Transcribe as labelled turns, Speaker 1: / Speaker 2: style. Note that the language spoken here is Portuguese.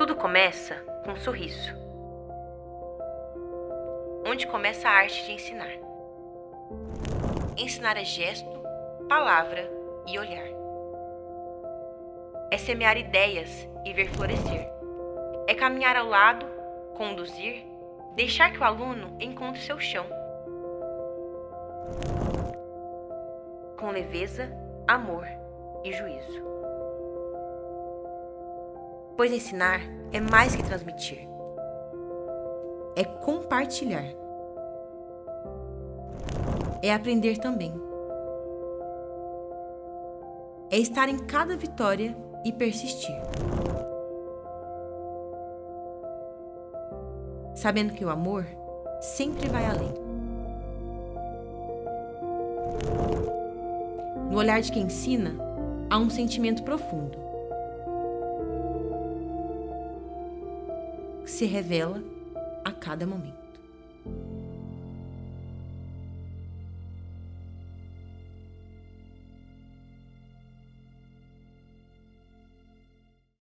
Speaker 1: Tudo começa com um sorriso. Onde começa a arte de ensinar? Ensinar é gesto, palavra e olhar. É semear ideias e ver florescer. É caminhar ao lado, conduzir, deixar que o aluno encontre seu chão. Com leveza, amor e juízo. Pois ensinar é mais que transmitir. É compartilhar. É aprender também. É estar em cada vitória e persistir. Sabendo que o amor sempre vai além. No olhar de quem ensina, há um sentimento profundo, que se revela a cada momento.